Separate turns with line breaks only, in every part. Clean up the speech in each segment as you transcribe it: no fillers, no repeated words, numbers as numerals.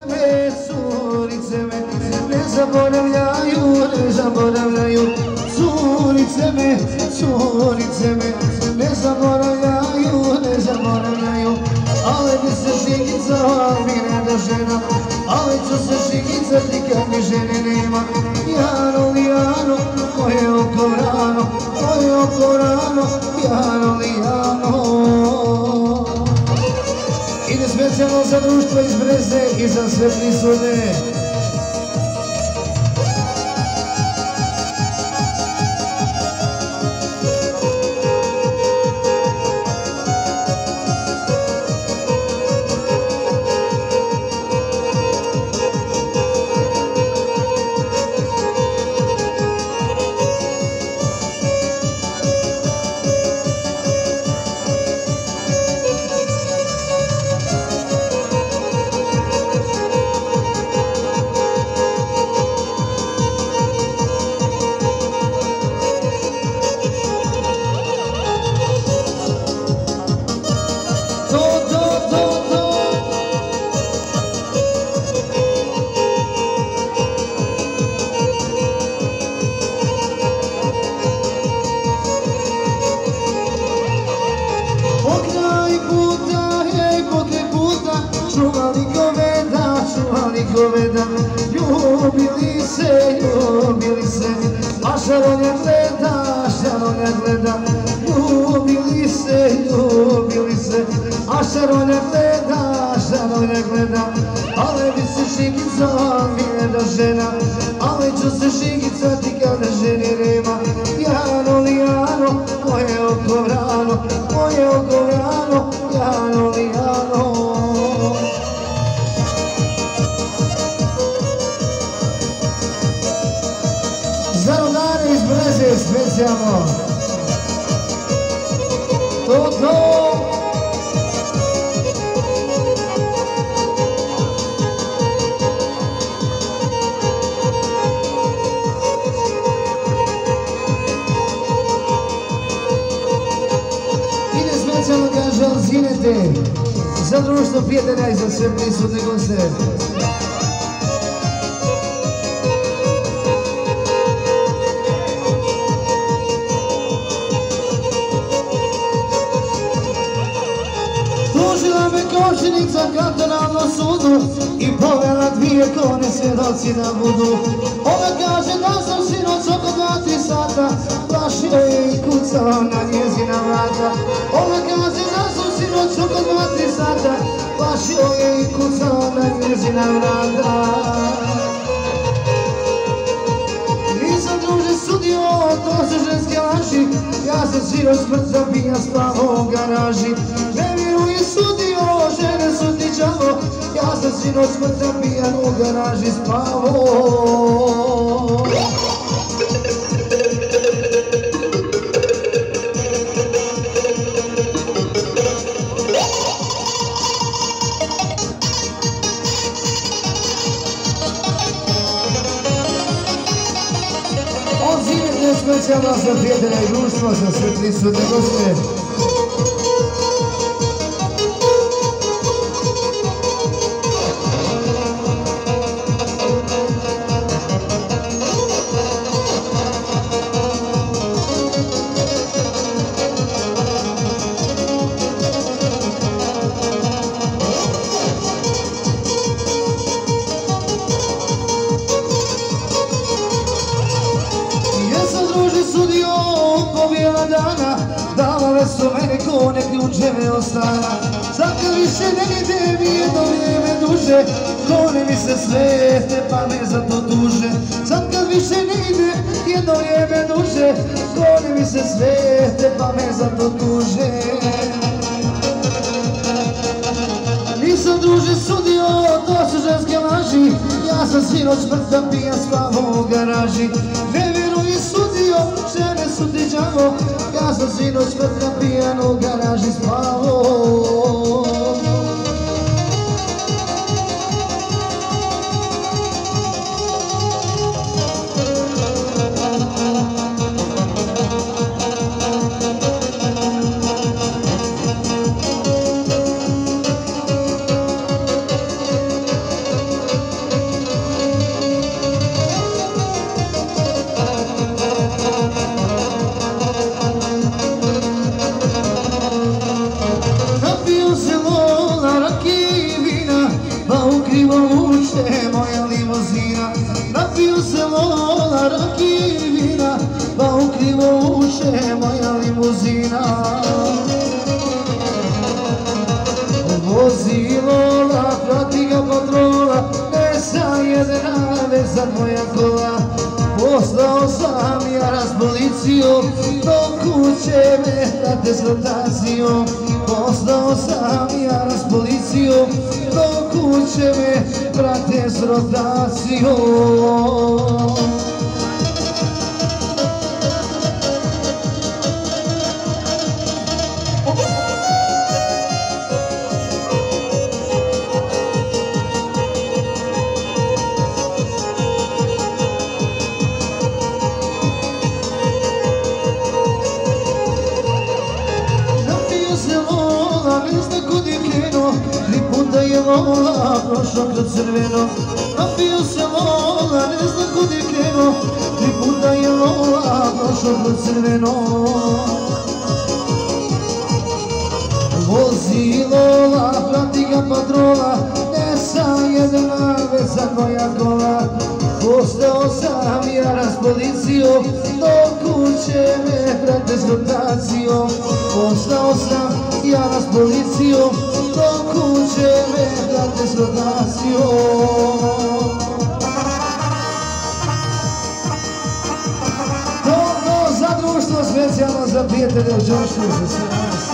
Curice me ne zaboravljaju, ne zaboravljaju. Curice me ne zaboravljaju, ne zaboravljaju. Ale bi se žigicala mi ne da žena, ale ću se žigicati kad mi žene nema. Jano li Jano, moje oko rano, moje oko rano, Jano li Jano. Ide specijalno za društvo iz Breze i za sve prisutne. Goveda, ljubili se, a Šaronja gleda, ljubili se, a Šaronja gleda, ale bi se žigicala mi ne da žena, ale ću se žigicati kada žene nema. Jano li Jano, moje oko rano, moje oko rano, Jano li Jano. Za rodare iz Breze specijalno. To. Ide specijalno kaže Alzinete. Za društvo prijatelja i za sve prisutne goste. Tužila me kočenica kantonalnom sudu i povela dvije kone svjedoci da budu. Ona kaže da sam sinoć oko 2-3 sata plašio je i kucao na njezina vrata. Ona kaže da sam sinoć oko 2-3 sata plašio je i kucao na njezina vrata. Nisam druže sudio, to su ženske laži, ja sam sinoć mrtva pija spavao u garaži. Ne vjeruj sudio, žene su ti đavo, ja sam sinoć mrtva pijan u garaži spavao. Specijalno za prijatelja i društvo, za sve prisutne goste. Davale su mene kone ključeve od stana. Sad kad više ne idem jedno vrijeme duže, kone mi se svete pa me zato tuže. Sad kad više ne idem jedno vrijeme duže, kone mi se svete pa me zato tuže. Nisam druže sudio, to su ženske laži, ja sam sinoć mrtva pijan spavao u garaži. Ne vjeruj sudio, žene su ti đavo, ja sam sinoć mrtva pijan u garaži spavao. brzina. Vozilo la prati ga patrola, ne sa jedna već za tvoja kola. Poslao sam ja raz policiju, do kuće me prate s rotacijom. Poslao sam ja raz policiju, do kuće me prate s rotacijom. Lola, prošao kroz crveno, napio se Lola, ne zna kud je krenuo, 3 puta je Lola, prošao kroz crveno. Vozi Lola, prati ga patrola, ne sa jedna već za tvoja kola. Postao sam ja raz policijom, do kuće me prate s rotacijom. Postao sam ja raz policijom, do kuće me prate s rotacijom. To za društvo, specijalno za prijatelje u Đoršku, za sve nas.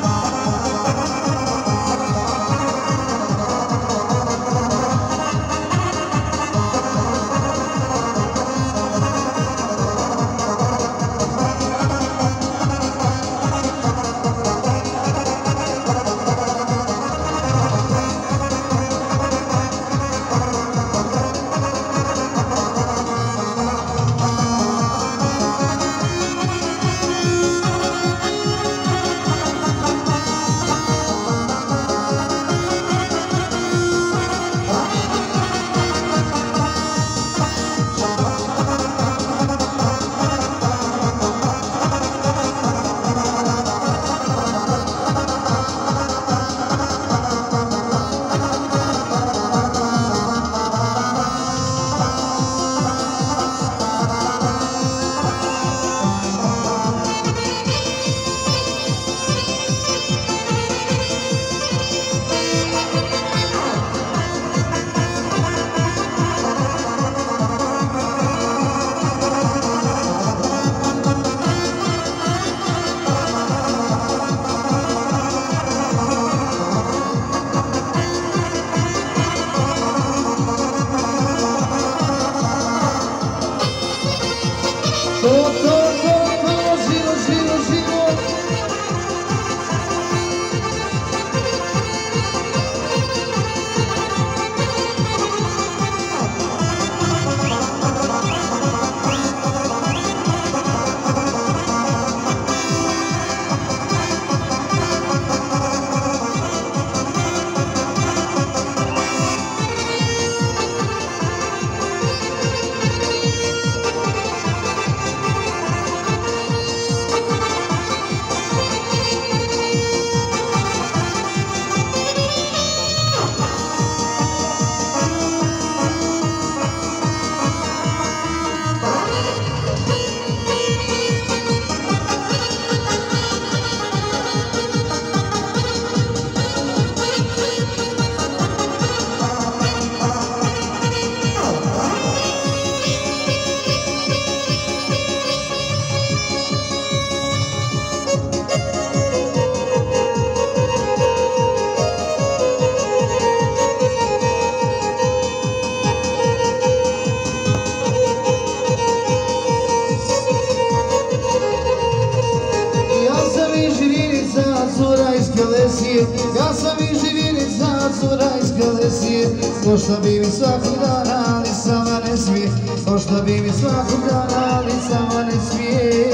Ja sam i živinica, cura iz Kalesije, možda bi mi svakog dana, ali sama ne smije. Možda bi mi svakog dana, ali sama ne smije.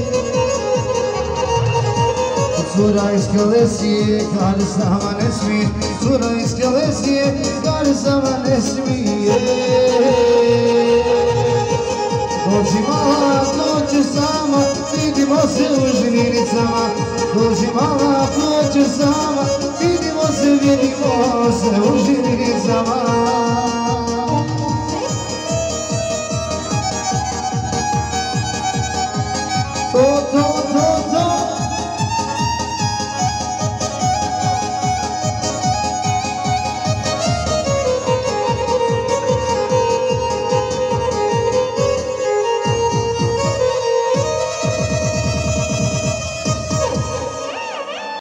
Cura iz Kalesije, kaže sama ne smije. Cura iz Kalesije, kaže sama ne smije. Dođi mala, dođi sama, vidimo se u živinicama. Dođi mala, dođi sama, vidimo se u živinicama. To